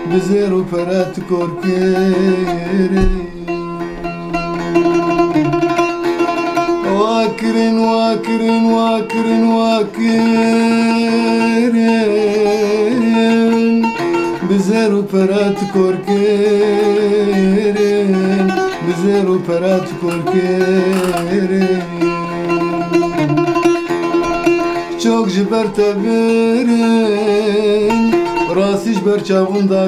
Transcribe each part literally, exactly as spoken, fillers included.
بزيرو فرات كوركيري واكرن واكرن واكرن واكرن بزيرو فرات كوركيرن بزيرو فرات كوركيرن çok jiberta verin rasiş ber çavunda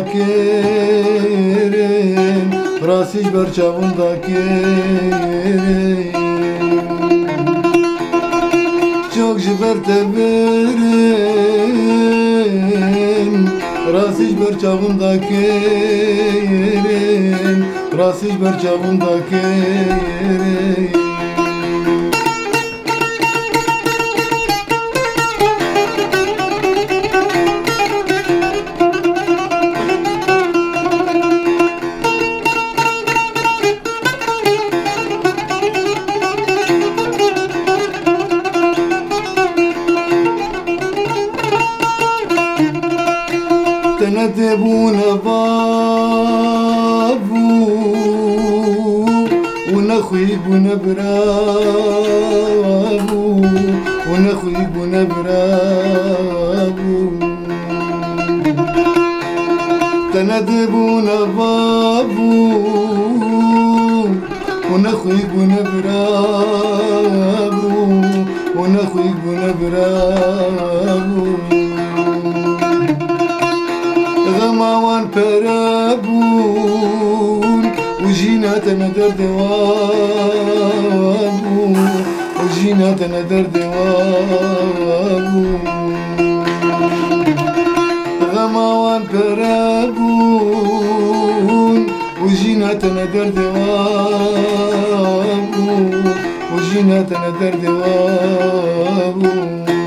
kerin rasiş ber çavunda kerin çok jiberta verin rasiş ber çavunda kerin rasiş ber çavunda kerin تندبون بابو ونخيب ونبرابو ونخيب ونبرابو تندبون بابو ونخيب ونبرابو ونخيب ونبرابو غماوان فرابون وجيناتنا دردوابو وجيناتنا دردوابو غماوان فرابون وجيناتنا دردوابو وجيناتنا دردوابو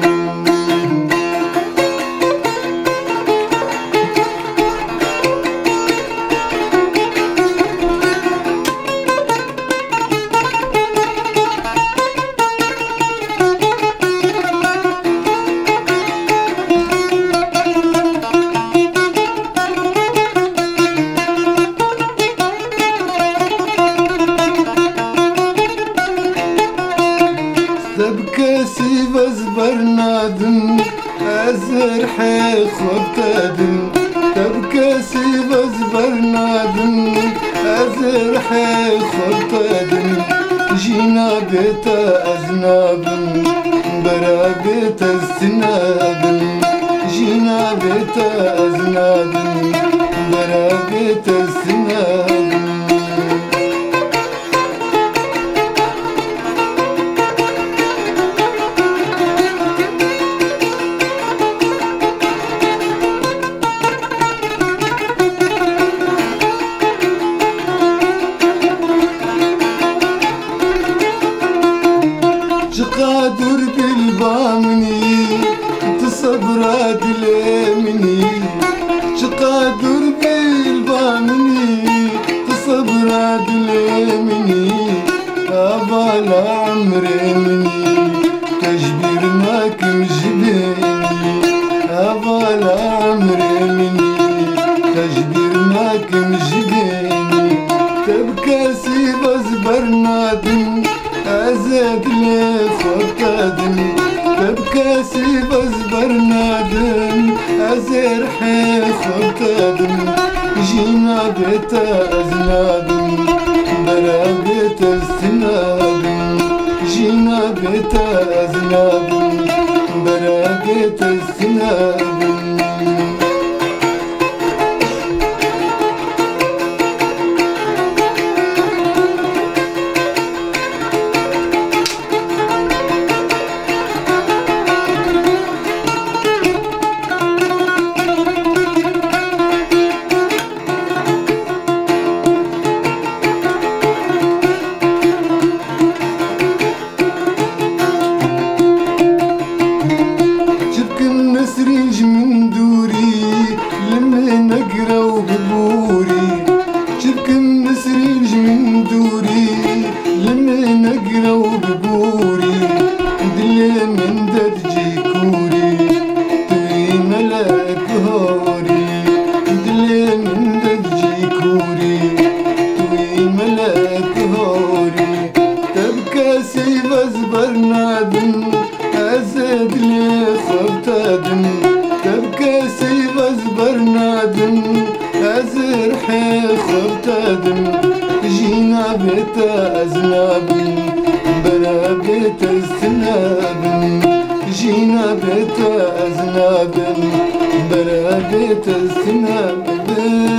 تبكسي بزبرنادن أزر حيخ وابتدن تبكسي بزبرنادن أزر حيخ وابتدن جينا بيت أزنابن برا بيت السنابن جينا بيت أزنابن برا بيت السنابن قادر بالبامني تصبر دلمني قادر بالبامني تصبر دلمني أبال عمري مني تجبر ماكم جبيني أبال عمري مني تجبر ماكم جبيني تبكسي بزبرنادن أزاد لي خطادن تبكسي بزبرنادن أزر حي خطادن جينا بيت أزنادن برا بيت السنادن جينا بيت أزنادن برا بيت السنادن من دد جيكوري توي ملاك هوري دلي زرحي خبتدم جينا بيت أزناب برا بيت السناب جينا بيت أزناب برا بيت السناب